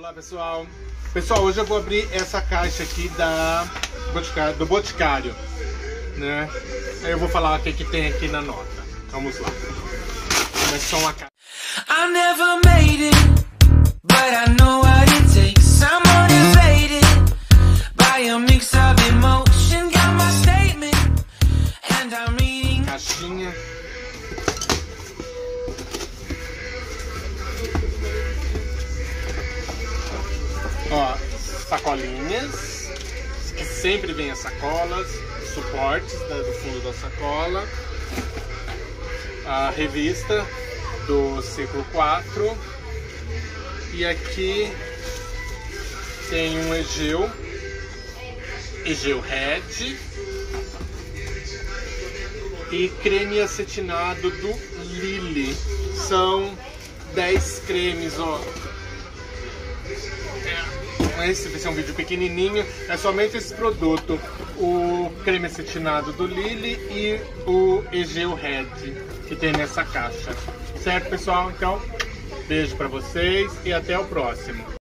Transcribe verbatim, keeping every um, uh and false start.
Olá pessoal, pessoal, hoje eu vou abrir essa caixa aqui da Boticário, do Boticário, né? Aí eu vou falar o que, que tem aqui na nota. Vamos lá. Começou a caixa. I never made it, but I know what it takes. I'm motivated by a mix of emotion. Got my statement and I'm reading. Caixinha. Ó, sacolinhas, que sempre vem as sacolas, suportes, né, do fundo da sacola, a revista do ciclo quatro, e aqui tem um Egeu, Egeu Red, e creme acetinado do Lily. São dez cremes, ó. Esse vai ser um vídeo pequenininho, é somente esse produto, o creme acetinado do Lily e o Egeu Red que tem nessa caixa. Certo, pessoal? Então, beijo pra vocês e até o próximo.